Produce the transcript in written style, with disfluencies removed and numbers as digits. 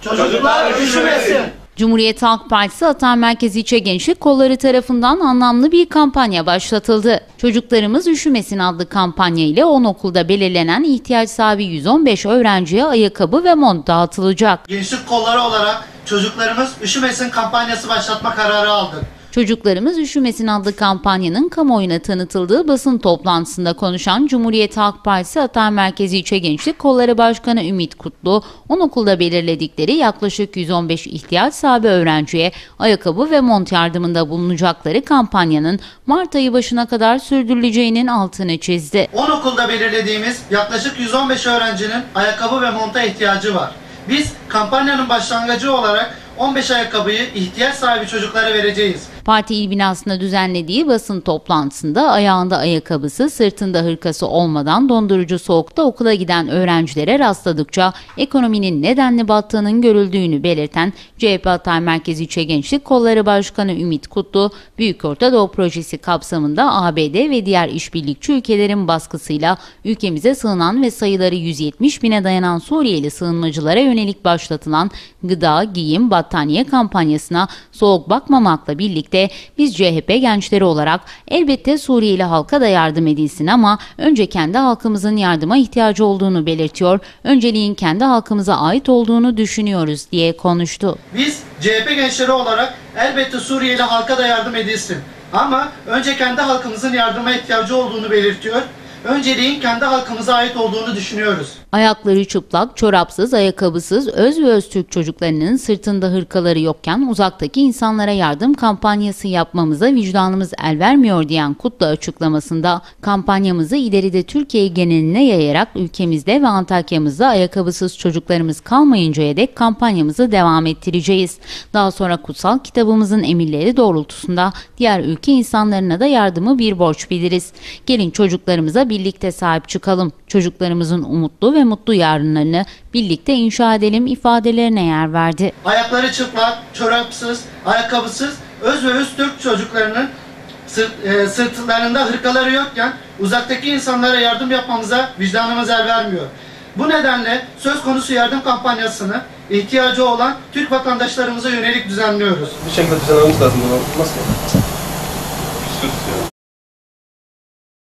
Çocuklar üşümesin. Cumhuriyet Halk Partisi Hatan Merkez İlçe Gençlik Kolları tarafından anlamlı bir kampanya başlatıldı. Çocuklarımız Üşümesin adlı kampanya ile 10 okulda belirlenen ihtiyaç sahibi 115 öğrenciye ayakkabı ve mont dağıtılacak. Gençlik Kolları olarak çocuklarımız üşümesin kampanyası başlatma kararı aldık. Çocuklarımız Üşümesin adlı kampanyanın kamuoyuna tanıtıldığı basın toplantısında konuşan Cumhuriyet Halk Partisi Hatan Merkez İlçe Gençlik Kolları Başkanı Ümit Kutlu, 10 okulda belirledikleri yaklaşık 115 ihtiyaç sahibi öğrenciye ayakkabı ve mont yardımında bulunacakları kampanyanın Mart ayı başına kadar sürdürüleceğinin altını çizdi. 10 okulda belirlediğimiz yaklaşık 115 öğrencinin ayakkabı ve monta ihtiyacı var. Biz kampanyanın başlangıcı olarak 15 ayakkabıyı ihtiyaç sahibi çocuklara vereceğiz. Parti il binasında düzenlediği basın toplantısında ayağında ayakkabısı, sırtında hırkası olmadan dondurucu soğukta okula giden öğrencilere rastladıkça ekonominin nedenli battığının görüldüğünü belirten CHP Hatay Merkez İlçe Gençlik Kolları Başkanı Ümit Kutlu, Büyük Orta Doğu Projesi kapsamında ABD ve diğer işbirlikçi ülkelerin baskısıyla ülkemize sığınan ve sayıları 170 bine dayanan Suriyeli sığınmacılara yönelik başlatılan gıda, giyim, battaniye kampanyasına soğuk bakmamakla birlikte biz CHP gençleri olarak elbette Suriyeli halka da yardım edilsin ama önce kendi halkımızın yardıma ihtiyacı olduğunu belirtiyor, önceliğin kendi halkımıza ait olduğunu düşünüyoruz diye konuştu. Biz CHP gençleri olarak elbette Suriyeli halka da yardım edilsin ama önce kendi halkımızın yardıma ihtiyacı olduğunu belirtiyor, önceliğin kendi halkımıza ait olduğunu düşünüyoruz. Ayakları çıplak, çorapsız, ayakkabısız, öz ve öztürk çocuklarının sırtında hırkaları yokken uzaktaki insanlara yardım kampanyası yapmamıza vicdanımız el vermiyor diyen Kutlu açıklamasında kampanyamızı ileride Türkiye geneline yayarak ülkemizde ve Antakya'mızda ayakkabısız çocuklarımız kalmayıncaya dek kampanyamızı devam ettireceğiz. Daha sonra kutsal kitabımızın emirleri doğrultusunda diğer ülke insanlarına da yardımı bir borç biliriz. Gelin çocuklarımıza birlikte sahip çıkalım. Çocuklarımızın umutlu ve mutlu yarınlarını birlikte inşa edelim ifadelerine yer verdi. Ayakları çıplak, çorapsız, ayakkabısız, öz ve öztürk çocuklarının sırtlarında hırkaları yokken uzaktaki insanlara yardım yapmamıza vicdanımız el vermiyor. Bu nedenle söz konusu yardım kampanyasını ihtiyacı olan Türk vatandaşlarımıza yönelik düzenliyoruz. Bir şekilde düzenlememiz lazım. Nasıl?